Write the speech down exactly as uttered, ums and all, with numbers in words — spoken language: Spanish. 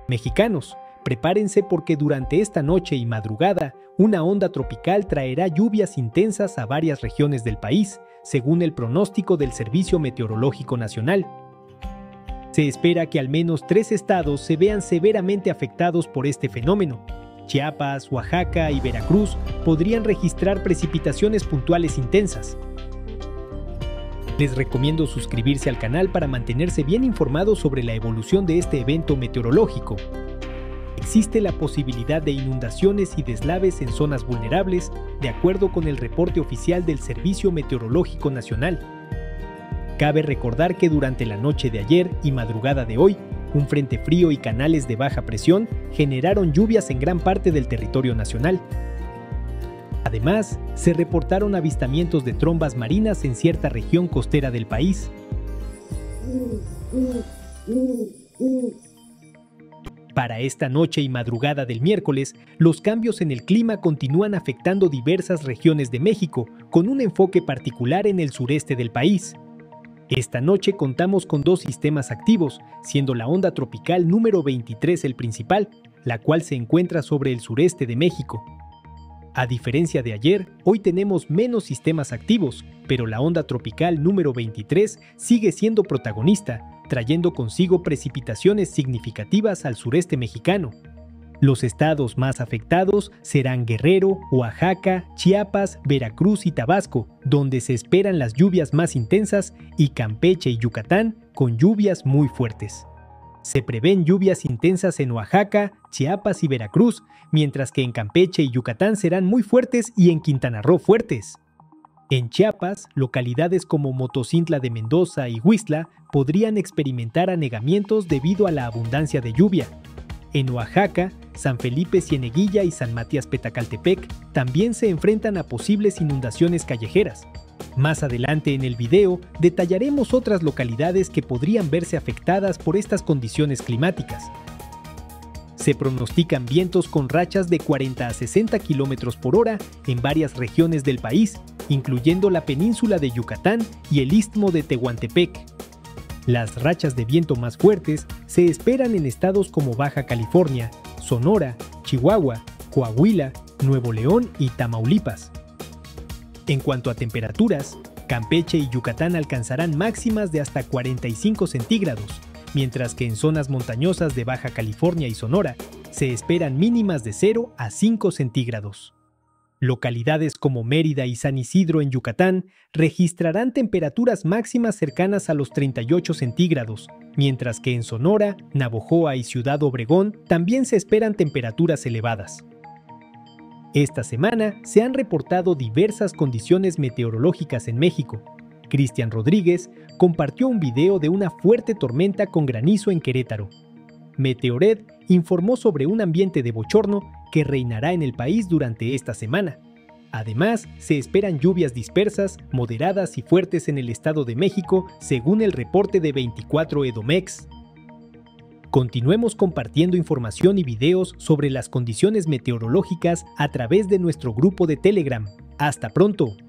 Mexicanos, prepárense porque durante esta noche y madrugada, una onda tropical traerá lluvias intensas a varias regiones del país, según el pronóstico del Servicio Meteorológico Nacional. Se espera que al menos tres estados se vean severamente afectados por este fenómeno. Chiapas, Oaxaca y Veracruz podrían registrar precipitaciones puntuales intensas. Les recomiendo suscribirse al canal para mantenerse bien informados sobre la evolución de este evento meteorológico. Existe la posibilidad de inundaciones y deslaves en zonas vulnerables, de acuerdo con el reporte oficial del Servicio Meteorológico Nacional. Cabe recordar que durante la noche de ayer y madrugada de hoy, un frente frío y canales de baja presión generaron lluvias en gran parte del territorio nacional. Además, se reportaron avistamientos de trombas marinas en cierta región costera del país. Para esta noche y madrugada del miércoles, los cambios en el clima continúan afectando diversas regiones de México, con un enfoque particular en el sureste del país. Esta noche contamos con dos sistemas activos, siendo la onda tropical número veintitrés el principal, la cual se encuentra sobre el sureste de México. A diferencia de ayer, hoy tenemos menos sistemas activos, pero la onda tropical número veintitrés sigue siendo protagonista, trayendo consigo precipitaciones significativas al sureste mexicano. Los estados más afectados serán Guerrero, Oaxaca, Chiapas, Veracruz y Tabasco, donde se esperan las lluvias más intensas, y Campeche y Yucatán, con lluvias muy fuertes. Se prevén lluvias intensas en Oaxaca, Chiapas y Veracruz, mientras que en Campeche y Yucatán serán muy fuertes y en Quintana Roo fuertes. En Chiapas, localidades como Motocintla de Mendoza y Huixtla podrían experimentar anegamientos debido a la abundancia de lluvia. En Oaxaca, San Felipe Cieneguilla y San Matías Petacaltepec también se enfrentan a posibles inundaciones callejeras. Más adelante en el video detallaremos otras localidades que podrían verse afectadas por estas condiciones climáticas. Se pronostican vientos con rachas de cuarenta a sesenta kilómetros por hora en varias regiones del país, incluyendo la península de Yucatán y el istmo de Tehuantepec. Las rachas de viento más fuertes se esperan en estados como Baja California, Sonora, Chihuahua, Coahuila, Nuevo León y Tamaulipas. En cuanto a temperaturas, Campeche y Yucatán alcanzarán máximas de hasta cuarenta y cinco centígrados, mientras que en zonas montañosas de Baja California y Sonora se esperan mínimas de cero a cinco centígrados. Localidades como Mérida y San Isidro en Yucatán registrarán temperaturas máximas cercanas a los treinta y ocho centígrados, mientras que en Sonora, Navojoa y Ciudad Obregón también se esperan temperaturas elevadas. Esta semana se han reportado diversas condiciones meteorológicas en México. Cristian Rodríguez compartió un video de una fuerte tormenta con granizo en Querétaro. Meteored informó sobre un ambiente de bochorno que reinará en el país durante esta semana. Además, se esperan lluvias dispersas, moderadas y fuertes en el Estado de México, según el reporte de veinticuatro Edomex. Continuemos compartiendo información y videos sobre las condiciones meteorológicas a través de nuestro grupo de Telegram. ¡Hasta pronto!